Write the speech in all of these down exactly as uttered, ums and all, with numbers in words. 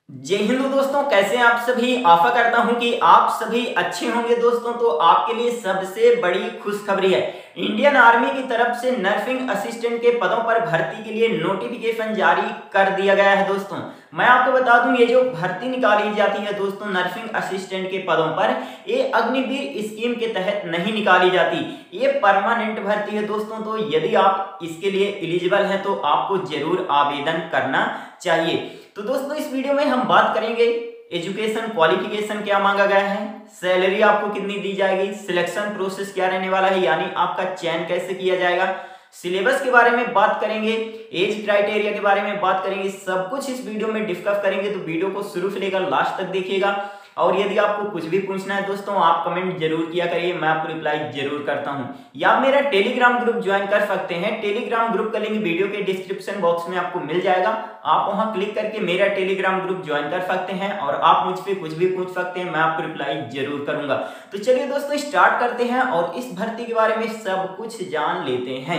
जय हिंद दोस्तों, कैसे हैं आप सभी। आशा करता हूं कि आप सभी अच्छे होंगे दोस्तों। तो आपके लिए सबसे बड़ी खुशखबरी है, इंडियन आर्मी की तरफ से नर्सिंग असिस्टेंट के पदों पर भर्ती के लिए नोटिफिकेशन जारी कर दिया गया है दोस्तों। मैं आपको बता दूं, ये जो भर्ती निकाली जाती है दोस्तों नर्सिंग असिस्टेंट के पदों पर, ये अग्निवीर स्कीम के तहत नहीं निकाली जाती, ये परमानेंट भर्ती है दोस्तों। तो यदि आप इसके लिए एलिजिबल हैं तो आपको जरूर आवेदन करना चाहिए। तो दोस्तों इस वीडियो में हम बात करेंगे एजुकेशन क्वालिफिकेशन क्या मांगा गया है, सैलरी आपको कितनी दी जाएगी, सिलेक्शन प्रोसेस क्या रहने वाला है यानी आपका चयन कैसे किया जाएगा, सिलेबस के बारे में बात करेंगे, एज क्राइटेरिया के बारे में बात करेंगे। सब कुछ इस वीडियो में डिस्कस करेंगे, तो वीडियो को शुरू से लेकर लास्ट तक देखिएगा। और यदि आपको कुछ भी पूछना है दोस्तों, आप कमेंट जरूर किया करिए, मैं आपको रिप्लाई जरूर करता हूं। या आप मेरा टेलीग्राम ग्रुप ज्वाइन कर सकते हैं। टेलीग्राम ग्रुप का लिंक वीडियो के डिस्क्रिप्शन बॉक्स में आपको मिल जाएगा। आप वहां क्लिक करके मेरा टेलीग्राम ग्रुप ज्वाइन कर सकते हैं और आप मुझ पे कुछ भी पूछ सकते हैं, मैं आपको रिप्लाई जरूर करूंगा। तो चलिए दोस्तों स्टार्ट करते हैं और इस भर्ती के बारे में सब कुछ जान लेते हैं।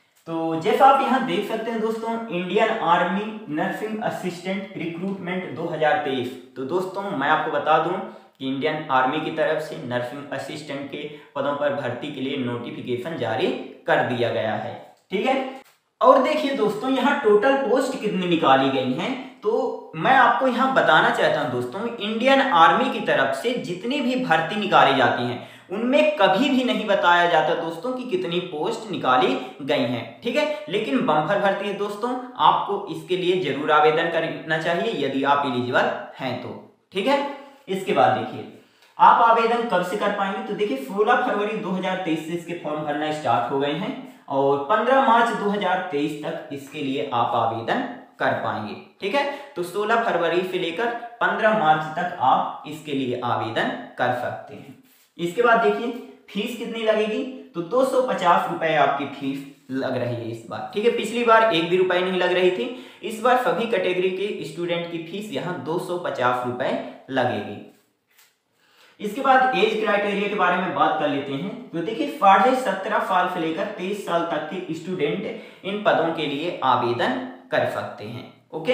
तो जैसा आप यहाँ देख सकते हैं दोस्तों, Indian army nursing assistant recruitment दो हज़ार तेईस। तो दोस्तों मैं आपको बता दूं कि इंडियन आर्मी की तरफ से नर्सिंग असिस्टेंट के पदों पर भर्ती के लिए नोटिफिकेशन जारी कर दिया गया है, ठीक है। और देखिए दोस्तों, यहाँ टोटल पोस्ट कितनी निकाली गई हैं, तो मैं आपको यहाँ बताना चाहता हूँ दोस्तों, इंडियन आर्मी की तरफ से जितनी भी भर्ती निकाली जाती हैं उनमें कभी भी नहीं बताया जाता दोस्तों कि कितनी पोस्ट निकाली गई हैं, ठीक है। लेकिन बम्पर भर्ती है दोस्तों, आपको इसके लिए जरूर आवेदन करना चाहिए यदि आप एलिजिबल हैं तो, ठीक है। इसके बाद देखिए आप आवेदन कब से कर पाएंगे, तो देखिए सोलह फरवरी दो हज़ार तेईस से इसके फॉर्म भरना स्टार्ट हो गए हैं और पंद्रह मार्च दो हज़ार तेईस तक इसके लिए आप आवेदन कर पाएंगे, ठीक है। तो सोलह फरवरी से लेकर पंद्रह मार्च तक आप इसके लिए आवेदन कर सकते हैं। इसके बाद देखिए फीस कितनी लगेगी, तो दो सौ पचास रुपए आपकी फीस लग रही है इस बार, ठीक है। पिछली बार एक भी रुपए नहीं लग रही थी, इस बार सभी कैटेगरी के स्टूडेंट की फीस यहाँ दो सौ पचास रुपए लगेगी। इसके बाद एज क्राइटेरिया के बारे में बात कर लेते हैं। तो देखिए साढ़े सत्रह साल से लेकर तेईस साल तक के स्टूडेंट इन पदों के लिए आवेदन कर सकते हैं, ओके।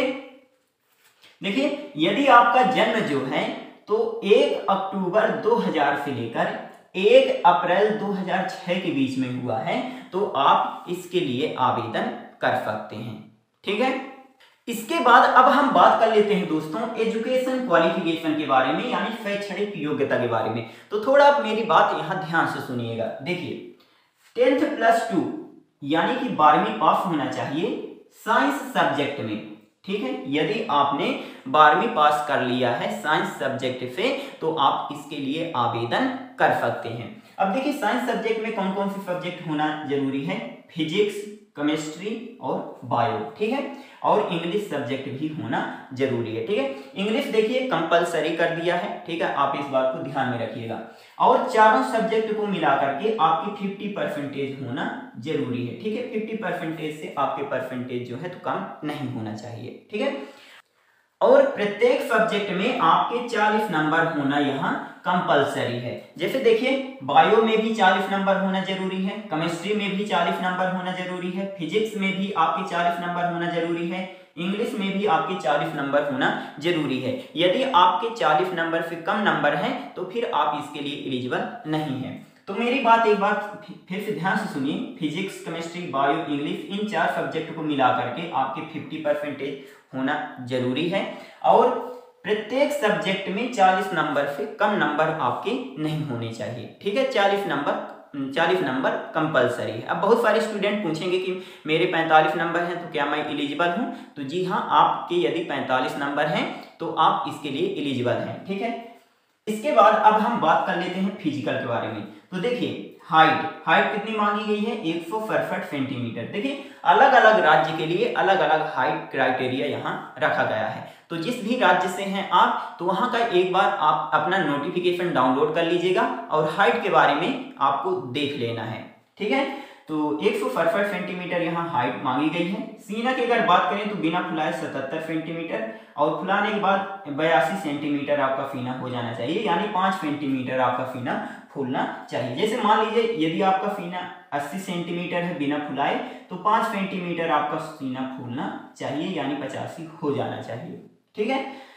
देखिए यदि आपका जन्म जो है तो एक अक्टूबर दो हज़ार से लेकर एक अप्रैल दो हज़ार छह के बीच में हुआ है तो आप इसके लिए आवेदन कर सकते हैं, ठीक है। इसके बाद अब हम बात कर लेते हैं दोस्तों एजुकेशन क्वालिफिकेशन के बारे में यानी शैक्षणिक योग्यता के बारे में। तो थोड़ा आप मेरी बात यहां ध्यान से सुनिएगा। देखिए टेंथ प्लस टू यानी कि बारहवीं पास होना चाहिए साइंस सब्जेक्ट में, ठीक है। यदि आपने बारहवीं पास कर लिया है साइंस सब्जेक्ट से तो आप इसके लिए आवेदन कर सकते हैं। अब देखिए साइंस सब्जेक्ट में कौन कौन से सब्जेक्ट होना जरूरी है, फिजिक्स, केमिस्ट्री और बायो, ठीक है। और इंग्लिश सब्जेक्ट भी होना जरूरी है, ठीक है। इंग्लिश देखिए कंपलसरी कर दिया है, ठीक है, आप इस बात को ध्यान में रखिएगा। और चारों सब्जेक्ट को मिला करके आपकी पचास परसेंटेज होना जरूरी है, ठीक है। पचास परसेंटेज से आपके परसेंटेज जो है तो कम नहीं होना चाहिए, ठीक है। और प्रत्येक सब्जेक्ट में आपके चालीस नंबर होना यहाँ कंपलसरी है। जैसे देखिए बायो में भी चालीस नंबर होना जरूरी है, केमिस्ट्री में भी चालीस नंबर होना जरूरी है, फिजिक्स में भी आपके चालीस नंबर होना जरूरी है, इंग्लिश में भी आपके चालीस नंबर होना जरूरी है। यदि आपके चालीस नंबर से कम नंबर हैं तो फिर आप इसके लिए एलिजिबल नहीं है। तो मेरी बात एक बार फिर से ध्यान से सुनिए, फिजिक्स, केमिस्ट्री, बायो, इंग्लिश इन चार सब्जेक्ट को मिला करके आपके पचास परसेंटेज होना जरूरी है और प्रत्येक सब्जेक्ट में चालीस नंबर से कम नंबर आपके नहीं होने चाहिए, ठीक है। चालीस नंबर चालीस नंबर कंपलसरी है। अब बहुत सारे स्टूडेंट पूछेंगे कि मेरे पैंतालीस नंबर हैं तो क्या मैं एलिजिबल हूं, तो जी हाँ, आपके यदि पैंतालीस नंबर हैं तो आप इसके लिए एलिजिबल हैं, ठीक है। इसके बाद अब हम बात कर लेते हैं फिजिकल के बारे में। तो देखिए हाइट हाइट कितनी मांगी गई है, एक सौ सड़सठ सेंटीमीटर। देखिए अलग अलग राज्य के लिए अलग अलग हाइट क्राइटेरिया यहाँ रखा गया है। तो जिस भी राज्य से हैं आप तो वहां का एक बार आप अपना नोटिफिकेशन डाउनलोड कर लीजिएगा और हाइट के बारे में आपको देख लेना है, ठीक है। तो एक सौ सड़सठ सेंटीमीटर यहाँ हाइट मांगी गई है। सीना की अगर बात करें तो बिना फुलाए सतहत्तर सेंटीमीटर और फुलाने के बाद बयासी सेंटीमीटर आपका सीना हो जाना चाहिए, यानी पांच सेंटीमीटर आपका सीना फूलना चाहिए। जैसे मान लीजिए यदि आपका सीना अस्सी सेंटीमीटर है बिना फुलाए तो पांच सेंटीमीटर आपका सीना फूलना चाहिए, यानी पचासी हो जाना चाहिए, ठीक है।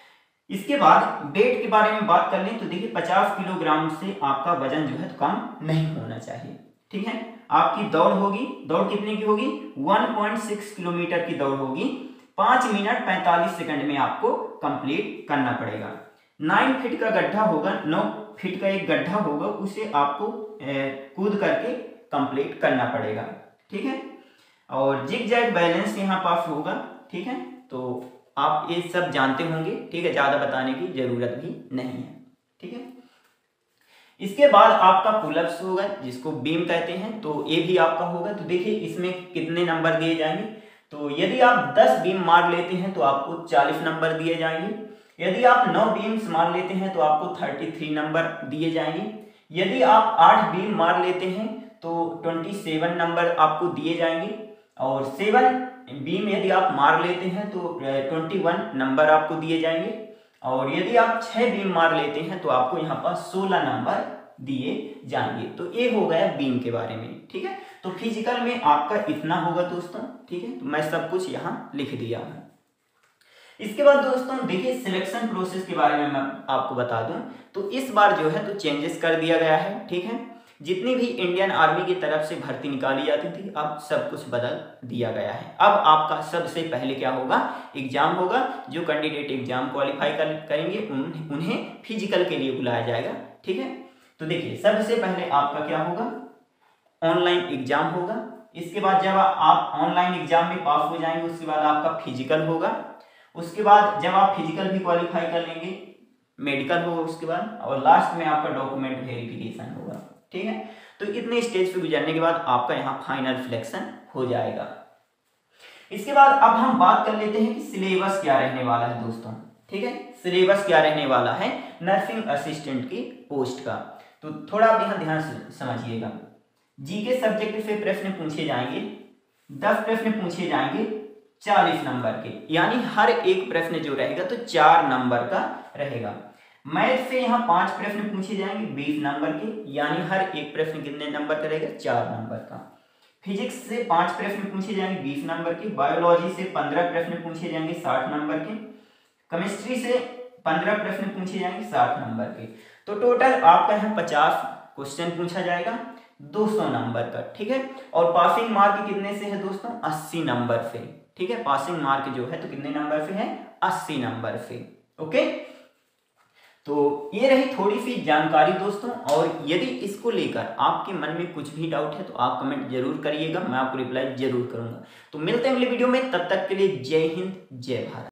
इसके बाद वेट के बारे में बात कर लें तो देखिए पचास किलोग्राम से आपका वजन जो है तो कम नहीं होना चाहिए। ठीक है, आपकी दौड़ होगी, दौड़ कितने की होगी, एक पॉइंट छह किलोमीटर की दौड़ होगी, पांच मिनट पैंतालीस सेकंड में आपको कंप्लीट करना पड़ेगा। नाइन फीट का गड्ढा होगा, नौ फीट का एक गड्ढा होगा, उसे आपको कूद करके कंप्लीट करना पड़ेगा। ठीक है, और जिग जैग बैलेंस यहाँ पास होगा। ठीक है, तो आप ये सब जानते होंगे। ठीक है, ज्यादा बताने की जरूरत भी नहीं है। ठीक है, इसके बाद आपका पुलअप्स होगा जिसको बीम कहते हैं, तो ये भी आपका होगा। तो देखिए इसमें कितने नंबर दिए जाएंगे, तो यदि आप दस बीम मार लेते हैं तो आपको चालीस नंबर दिए जाएंगे। यदि आप नौ बीम्स मार लेते हैं तो आपको तैंतीस नंबर दिए जाएंगे। यदि आप आठ बीम मार लेते हैं तो सत्ताईस नंबर आपको दिए जाएंगे। और सेवन बीम यदि आप मार लेते हैं तो इक्कीस नंबर आपको दिए जाएंगे। और यदि आप छह बीम मार लेते हैं तो आपको यहाँ पर सोलह नंबर दिए जाएंगे। तो ये हो गया बीम के बारे में। ठीक है, तो फिजिकल में आपका इतना होगा दोस्तों। ठीक है, तो मैं सब कुछ यहाँ लिख दिया हूँ। इसके बाद दोस्तों देखिए सिलेक्शन प्रोसेस के बारे में मैं आपको बता दूं तो इस बार जो है तो चेंजेस कर दिया गया है। ठीक है, जितनी भी इंडियन आर्मी की तरफ से भर्ती निकाली जाती थी अब सब कुछ बदल दिया गया है। अब आपका सबसे पहले क्या होगा, एग्जाम होगा। जो कैंडिडेट एग्जाम क्वालिफाई कर, करेंगे उन, उन्हें फिजिकल के लिए बुलाया जाएगा। ठीक है, तो देखिए सबसे पहले आपका क्या होगा, ऑनलाइन एग्जाम होगा। इसके बाद जब आप ऑनलाइन एग्जाम में पास हो जाएंगे उसके बाद आपका फिजिकल होगा। उसके बाद जब आप फिजिकल भी क्वालिफाई कर लेंगे मेडिकल होगा उसके बाद, और लास्ट में आपका डॉक्यूमेंट वेरिफिकेशन होगा। ठीक है, तो इतने स्टेज पे गुजरने के बाद आपका यहाँ फाइनल सिलेक्शन हो जाएगा। इसके बाद अब हम बात कर लेते हैं कि सिलेबस क्या रहने वाला है दोस्तों। ठीक है, सिलेबस क्या रहने वाला है नर्सिंग असिस्टेंट की पोस्ट का, तो थोड़ा आप यहाँ ध्यान से समझिएगा। जीके सब्जेक्ट से प्रश्न पूछे जाएंगे, दस प्रश्न पूछे जाएंगे चालीस नंबर के, यानी हर एक प्रश्न जो रहेगा तो चार नंबर का रहेगा। मैथ से यहाँ पांच प्रश्न पूछे जाएंगे बीस नंबर के, यानी हर एक प्रश्न कितने नंबर का रहेगा, चार नंबर का। फिजिक्स से पांच प्रश्न पूछे जाएंगे बीस नंबर के। बायोलॉजी से पंद्रह प्रश्न पूछे जाएंगे साठ नंबर के। केमिस्ट्री से पंद्रह प्रश्न पूछे जाएंगे साठ नंबर के। तो टोटल आपका यहाँ पचास क्वेश्चन पूछा जाएगा दो सौ नंबर का। ठीक है, और पासिंग मार्क कितने से है दोस्तों, अस्सी नंबर से। ठीक है, पासिंग मार्क जो है तो कितने नंबर से है, अस्सी नंबर से। ओके, तो ये रही थोड़ी सी जानकारी दोस्तों। और यदि इसको लेकर आपके मन में कुछ भी डाउट है तो आप कमेंट जरूर करिएगा, मैं आपको रिप्लाई जरूर करूंगा। तो मिलते हैं अगले वीडियो में, तब तक के लिए जय हिंद जय भारत।